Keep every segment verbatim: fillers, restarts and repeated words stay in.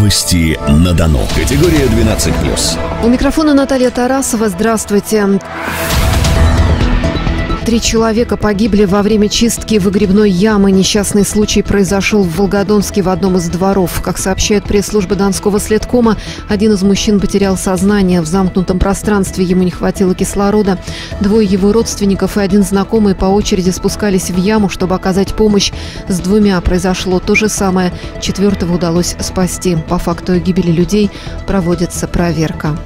Новости на Дону. Категория двенадцать плюс. У микрофона Наталья Тарасова. Здравствуйте. Три человека погибли во время чистки выгребной ямы. Несчастный случай произошел в Волгодонске в одном из дворов. Как сообщает пресс-служба Донского следкома, один из мужчин потерял сознание. В замкнутом пространстве ему не хватило кислорода. Двое его родственников и один знакомый по очереди спускались в яму, чтобы оказать помощь. С двумя произошло то же самое. Четвертого удалось спасти. По факту гибели людей проводится проверка.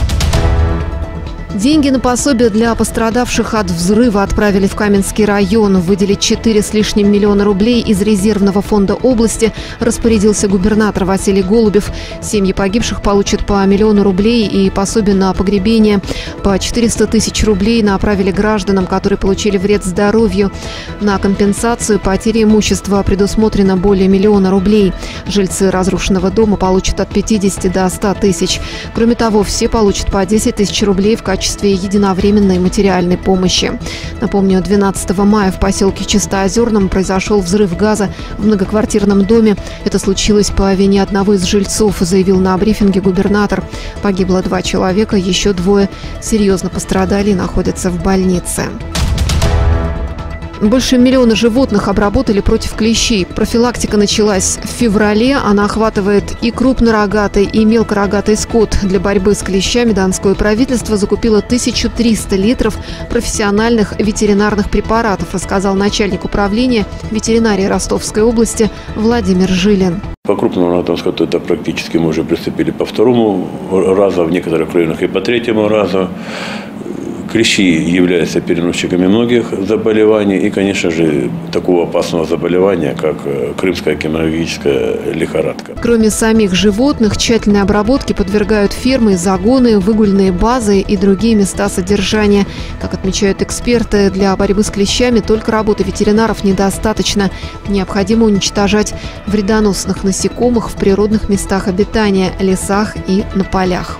Деньги на пособие для пострадавших от взрыва отправили в Каменский район. Выделить четыре с лишним миллиона рублей из резервного фонда области распорядился губернатор Василий Голубев. Семьи погибших получат по миллиону рублей и пособие на погребение. По четыреста тысяч рублей направили гражданам, которые получили вред здоровью. На компенсацию потери имущества предусмотрено более миллиона рублей. Жильцы разрушенного дома получат от пятидесяти до ста тысяч. Кроме того, все получат по десять тысяч рублей в качестве В качестве единовременной материальной помощи. Напомню, двенадцатого мая в поселке Чистоозерном произошел взрыв газа в многоквартирном доме. Это случилось по вине одного из жильцов, заявил на брифинге губернатор. Погибло два человека, еще двое серьезно пострадали и находятся в больнице. Больше миллиона животных обработали против клещей. Профилактика началась в феврале. Она охватывает и крупнорогатый, и мелкорогатый скот. Для борьбы с клещами донское правительство закупило тысячу триста литров профессиональных ветеринарных препаратов, рассказал начальник управления ветеринарии Ростовской области Владимир Жилин. По крупному рогатому скоту это практически мы уже приступили по второму разу, в некоторых районах и по третьему разу. Клещи являются переносчиками многих заболеваний и, конечно же, такого опасного заболевания, как крымская геморрагическая лихорадка. Кроме самих животных, тщательной обработке подвергают фермы, загоны, выгульные базы и другие места содержания. Как отмечают эксперты, для борьбы с клещами только работы ветеринаров недостаточно. Необходимо уничтожать вредоносных насекомых в природных местах обитания, лесах и на полях.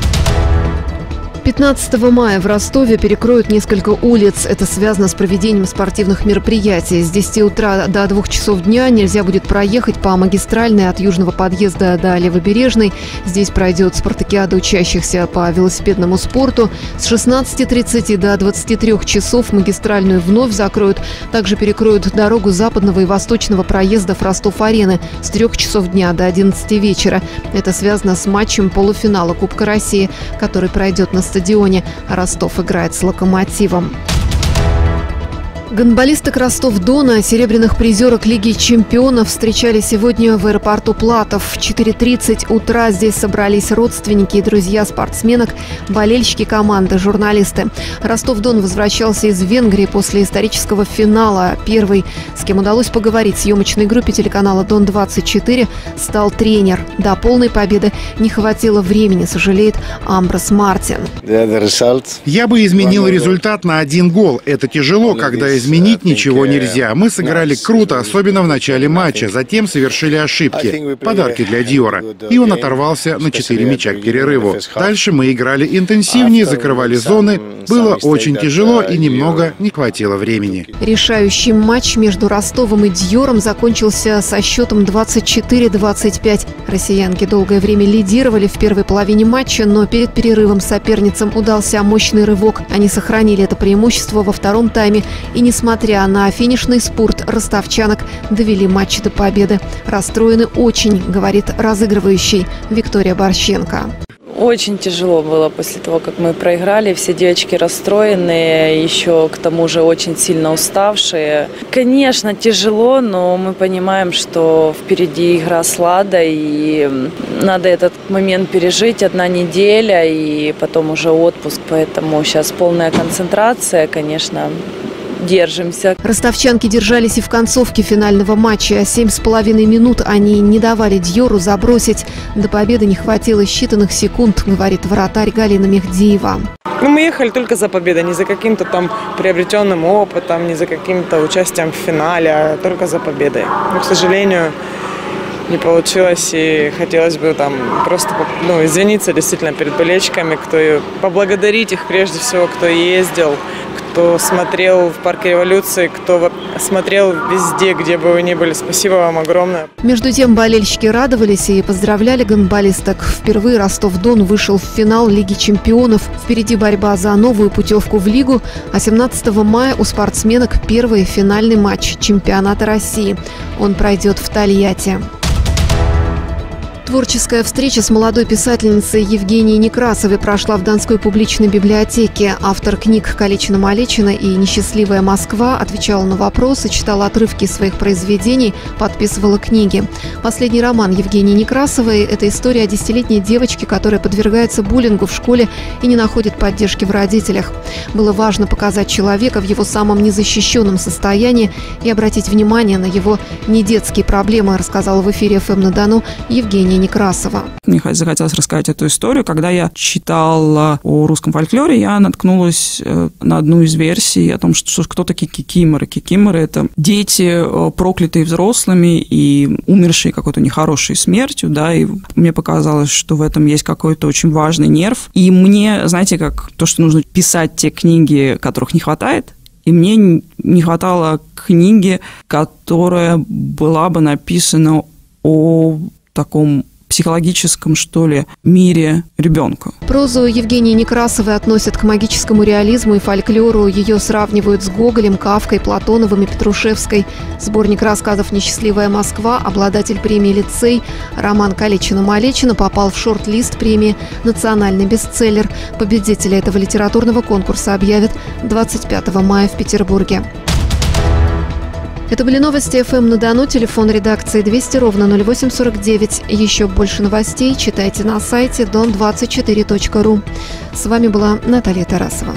пятнадцатого мая в Ростове перекроют несколько улиц. Это связано с проведением спортивных мероприятий. С десяти утра до двух часов дня нельзя будет проехать по магистральной от южного подъезда до Левобережной. Здесь пройдет спартакиада учащихся по велосипедному спорту. С шестнадцати тридцати до двадцати трёх часов магистральную вновь закроют. Также перекроют дорогу западного и восточного проездов Ростов-арены с трёх часов дня до одиннадцати вечера. Это связано с матчем полуфинала Кубка России, который пройдет на стадионе. Ростов играет с «Локомотивом». Гандболисток Ростов-Дона, серебряных призерок Лиги чемпионов, встречали сегодня в аэропорту Платов. В четыре тридцать утра здесь собрались родственники и друзья спортсменок, болельщики команды, журналисты. Ростов-Дон возвращался из Венгрии после исторического финала. Первый, с кем удалось поговорить съемочной группе телеканала Дон двадцать четыре, стал тренер. До полной победы не хватило времени, сожалеет Амброс Мартин. Я бы изменил результат на один гол. Это тяжело, когда изменить ничего нельзя. Мы сыграли круто, особенно в начале матча. Затем совершили ошибки. Подарки для Диора. И он оторвался на четыре мяча к перерыву. Дальше мы играли интенсивнее, закрывали зоны. Было очень тяжело и немного не хватило времени. Решающий матч между Ростовом и Диором закончился со счетом двадцать четыре двадцать пять. Россиянки долгое время лидировали в первой половине матча, но перед перерывом соперницам удался мощный рывок. Они сохранили это преимущество во втором тайме и, несмотря на финишный спорт, ростовчанок довели матч до победы. Расстроены очень, говорит разыгрывающий Виктория Борщенко. Очень тяжело было после того, как мы проиграли. Все девочки расстроенные, еще к тому же очень сильно уставшие. Конечно, тяжело, но мы понимаем, что впереди игра с Ладой, и надо этот момент пережить. Одна неделя, и потом уже отпуск. Поэтому сейчас полная концентрация, конечно. Держимся. Ростовчанки держались и в концовке финального матча. Семь с половиной минут они не давали Диору забросить. До победы не хватило считанных секунд, говорит вратарь Галина Мехдиева. Ну, мы ехали только за победой, не за каким-то там приобретенным опытом, не за каким-то участием в финале, а только за победой. Но, к сожалению, не получилось, и хотелось бы там просто ну, извиниться действительно перед болельщиками, кто поблагодарить их прежде всего, кто ездил, кто смотрел в Парке Революции, кто смотрел везде, где бы вы ни были. Спасибо вам огромное. Между тем болельщики радовались и поздравляли гандболисток. Впервые Ростов-Дон вышел в финал Лиги чемпионов. Впереди борьба за новую путевку в Лигу, а семнадцатого мая у спортсменок первый финальный матч чемпионата России. Он пройдет в Тольятти. Творческая встреча с молодой писательницей Евгенией Некрасовой прошла в Донской публичной библиотеке. Автор книг «Калечина-Малечина» и «Несчастливая Москва» отвечала на вопросы, читала отрывки своих произведений, подписывала книги. Последний роман Евгении Некрасовой – это история о десятилетней девочке, которая подвергается буллингу в школе и не находит поддержки в родителях. Было важно показать человека в его самом незащищенном состоянии и обратить внимание на его недетские проблемы, рассказала в эфире эф эм на Дону Евгения Некрасова. Мне захотелось рассказать эту историю. Когда я читала о русском фольклоре, я наткнулась на одну из версий о том, что кто такие кикиморы. Кикиморы – это дети, проклятые взрослыми и умершие какой-то нехорошей смертью, да, и мне показалось, что в этом есть какой-то очень важный нерв. И мне, знаете, как то, что нужно писать те книги, которых не хватает, и мне не хватало книги, которая была бы написана о таком психологическом, что ли, мире ребенка. Прозу Евгении Некрасовой относят к магическому реализму и фольклору. Ее сравнивают с Гоголем, Кафкой, Платоновым и Петрушевской. Сборник рассказов «Несчастливая Москва», обладатель премии «Лицей», роман «Калечина-Малечина» попал в шорт-лист премии «Национальный бестселлер». Победителя этого литературного конкурса объявят двадцать пятого мая в Петербурге. Это были новости эф эм на Дону. Телефон редакции двести ровно ноль восемь сорок девять. Еще больше новостей читайте на сайте дон двадцать четыре точка ру. С вами была Наталья Тарасова.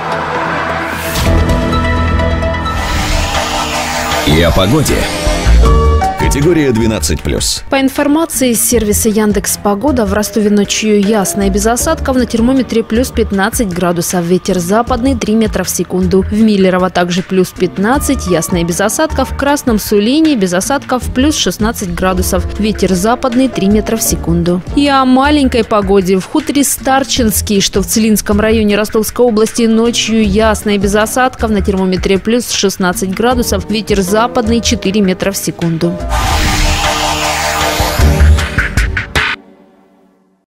И о погоде. Категория двенадцать плюс. По информации из сервиса Яндекс.Погода, в Ростове ночью ясно и без осадков, на термометре плюс пятнадцать градусов, ветер западный три метра в секунду. В Миллерово также плюс пятнадцать, ясно и без осадков, в Красном Сулине без осадков плюс шестнадцать градусов, ветер западный три метра в секунду. И о маленькой погоде. В хуторе Старчинский, что в Целинском районе Ростовской области, ночью ясно и без осадков, на термометре плюс шестнадцать градусов, ветер западный четыре метра в секунду.